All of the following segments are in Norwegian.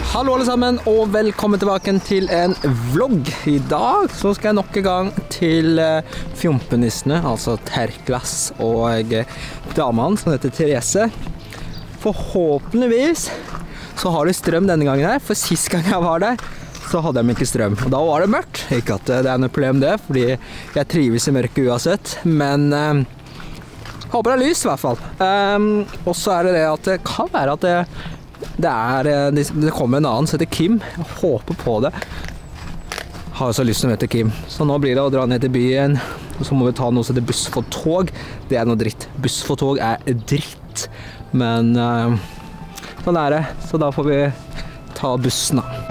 Hallo alle sammen, og velkommen tilbake til en vlogg. I dag så skal jeg nok en gang til fjompenissene, altså Terklas og damen som heter Therese. Forhåpentligvis så har de strøm denne gangen her, for sist gang jeg var der så hadde de ikke strøm. Og da var det mørkt. Ikke at det er noe problem det, fordi jeg trives i mørket uansett, men håper det er lys i hvert fall. Og så er det at det kan være at det kommer en annen som heter Kim. Jeg håper på det. Jeg har så lyst til å møte Kim. Så nå blir det å dra ned til byen, og så må vi ta noe som heter buss for tog. Det er noe dritt. Buss for tog er dritt. Men sånn er det. Så da får vi ta bussen da.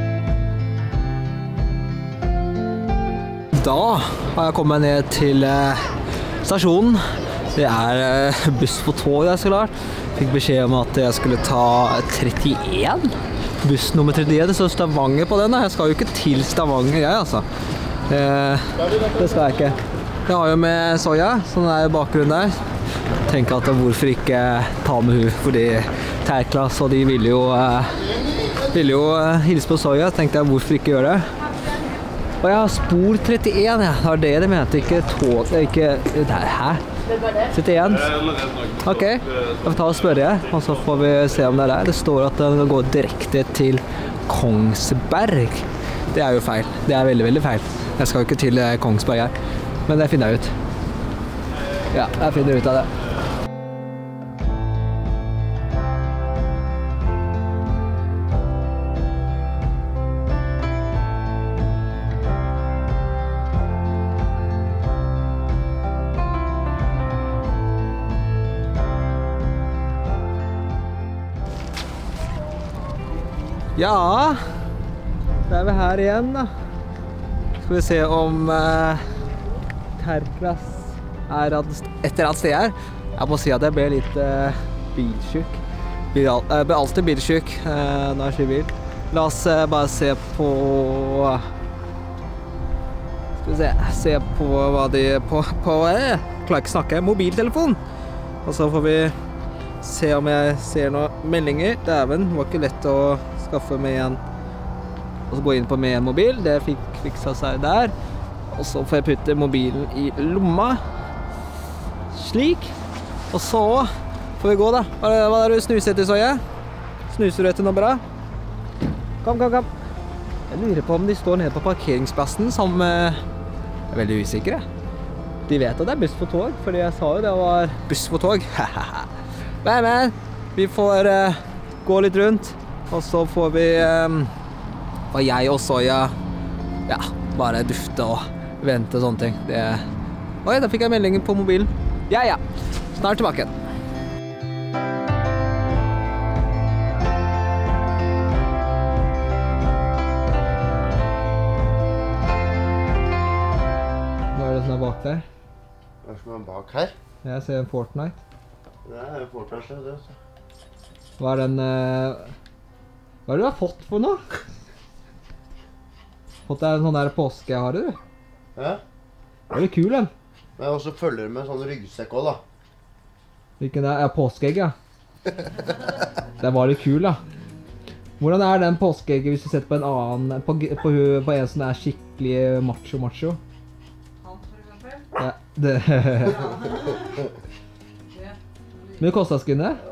Da har jeg kommet ned til stasjonen. Det er buss for tog jeg skal klart. Fikk beskjed om at jeg skulle ta 31. Buss nummer 31. Det står Stavanger på den da. Jeg skal jo ikke til Stavanger jeg altså. Det skal jeg ikke. Jeg har jo med Soya, som er i bakgrunnen der. Tenker at hvorfor ikke ta med hun, fordi Terklas og de ville jo hilse på Soya. Tenkte jeg hvorfor ikke gjøre det. Og jeg har spor 31, ja. Det var det de mente, ikke tog, ikke der, hæ? 31? Ok, jeg får ta og spørre, og så får vi se om det er der. Det står at den går direkte til Kongsberg. Det er jo feil, det er veldig, veldig feil. Jeg skal jo ikke til Kongsberg her, men det finner jeg ut. Ja, jeg finner ut av det. Ja, da er vi her igjen da. Skal vi se om Terklas er et eller annet sted her. Jeg må si at jeg ble litt bilsyk. Jeg ble alltid bilsyk når jeg kjører bil. La oss bare se på... Skal vi se på hva de... klarer ikke snakke. Mobiltelefon. Og så får vi se om jeg ser noen meldinger. Dæven, det var ikke lett å skaffe med en, og så gå inn på med en mobil. Det fiksa seg der. Og så får jeg putte mobilen i lomma. Slik. Og så får vi gå da. Hva er det du snuser etter, Soya? Snuser du etter noe bra? Kom. Jeg lurer på om de står nede på parkeringsplassen som er veldig usikre. De vet at det er buss for tog, fordi jeg sa jo det var buss for tog. Men vi får gå litt rundt. Og så får vi, og jeg og Soya, ja, bare dufte og vente og sånne ting. Oi, da fikk jeg meldingen på mobilen. Ja, snart tilbake. Hva er det som er bak der? Hva skal man bak her? Jeg ser en Fortnite. Det er en Fortnite, det også. Hva er den... Hva er det du har fått for noe? Fått deg en sånn der påskehare, du? Ja. Det er litt kul, den. Men jeg også følger med sånn ryggsekk også, da. Hvilken er? Ja, påskeegg, ja. Det var litt kul, da. Hvordan er den påskeegget hvis du setter på en annen, på en som er skikkelig macho? Han, for eksempel? Ja, det... Men det kostet skinnet?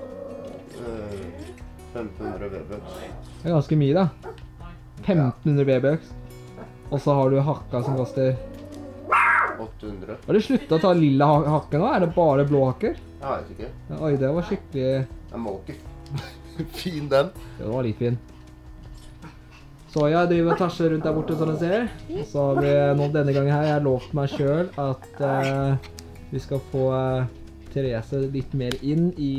1500 V-bucks. Det er ganske mye da. 1500 V-bucks. Og så har du hakka som koster 800. Har du sluttet å ta lilla hakke nå? Er det bare blå hakker? Jeg vet ikke. Ja, oi, det var skikkelig... Jeg må ikke. Fin den. Det var litt fin. Så jeg driver og tasjer rundt der borte som du ser. Og så har vi nå denne gangen her, jeg har lovt meg selv at vi skal få Therese litt mer inn i...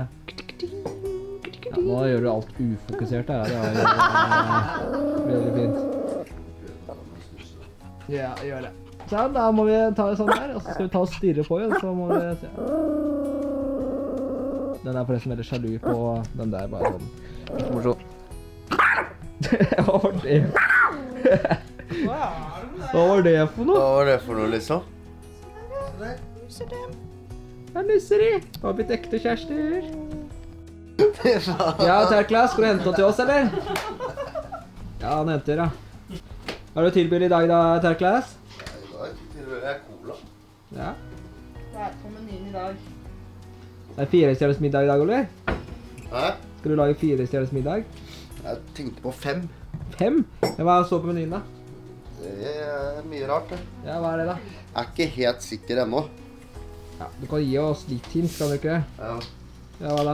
Ja, nå gjør du alt ufokusert her, det er veldig fint. Ja, gjør det. Så da må vi ta det sånn her, og så skal vi ta og stirre på igjen, så må vi se. Den er forresten veldig sjalu på den der, bare sånn. Morsom. Hva var det? Hva var det for noe? Hva var det for noe, liksom? Det er nisseri. Har blitt ekte kjærester. Ja, Terklas, skal du hente noe til oss, eller? Ja, han henter, ja. Har du tilbyr i dag da, Terklas? I dag tilbyr jeg cola. Ja. Hva er på menyen i dag? Det er 4-stjerners middag i dag, Oliver. Hæ? Skal du lage 4-stjerners middag? Jeg tenkte på 5. 5? Ja, hva så på menyen da? Det er mye rart, det. Ja, hva er det da? Jeg er ikke helt sikker ennå. Ja, du kan gi oss litt hint, kan du ikke? Ja. Ja, hva da?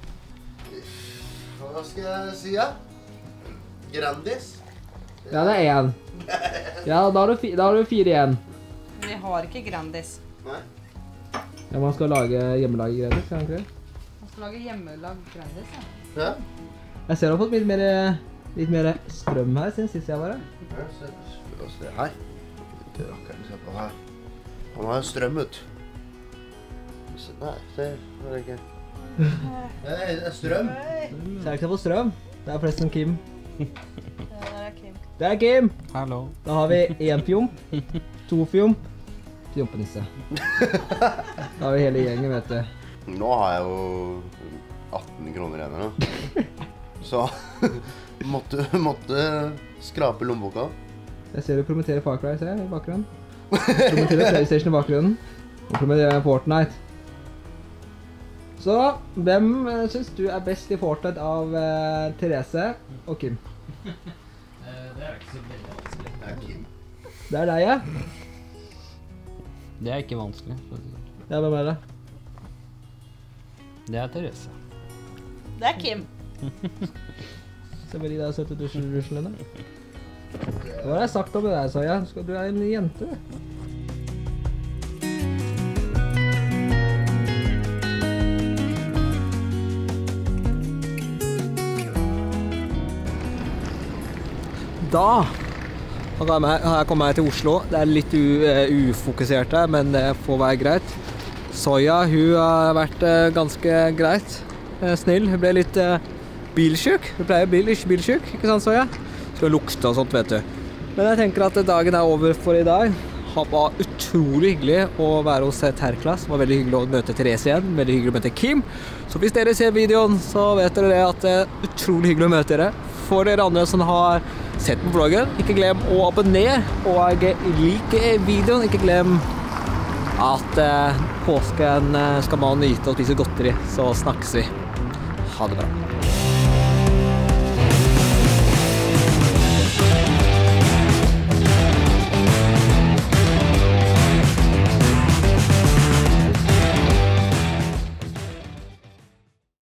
Hva skal jeg si, ja? Grandis? Ja, det er 1. Ja, da har du 4 igjen. Vi har ikke Grandis. Nei. Ja, man skal lage hjemmelaget greier, kan man ikke det? Man skal lage hjemmelag Grandis, ja. Ja? Jeg ser du har fått litt mer strøm her siden sist jeg var her. Ja, se her. Det er akkurat se på her. Han har strøm ut. Nei, det er ikke. Det er strøm. Så er det ikke å få strøm. Det er forresten Kim. Det der er Kim. Det er Kim! Hallo. Da har vi 1 fjomp, 2 fjomp, fjompenisse. Da har vi hele gjengen, vet du. Nå har jeg jo 18 kroner igjen her nå. Så måtte skrape lommeboka. Jeg ser du promoterer Far Cry, ser jeg, i bakgrunnen. Promoterer PlayStation i bakgrunnen. Og promoterer Fortnite. Så, hvem synes du er best i Fortnite av Therese og Kim? Det er ikke så veldig vanskelig. Det er Kim. Det er deg, ja. Det er ikke vanskelig. Ja, hvem er det? Det er Therese. Det er Kim. Se med de der søte ruslene. Hva har jeg sagt om det der, sa jeg? Du er en jente. Da har jeg kommet til Oslo. Det er litt ufokusert her, men det får være greit. Soya, hun har vært ganske greit snill. Hun ble litt bilsyk. Hun pleier å bli litt bilsyk, ikke sant, Soya? Skal lukte og sånt, vet du. Men jeg tenker at dagen er over for i dag. Det var utrolig hyggelig å være hos Terklas. Det var veldig hyggelig å møte Therese igjen. Veldig hyggelig å møte Kim. Så hvis dere ser videoen, så vet dere det at det er utrolig hyggelig å møte dere. For dere andre som har sett på vloggen, ikke glem å abonnere og like videoen. Ikke glem at påsken skal man nyte og spise godteri. Så snakkes vi. Ha det bra.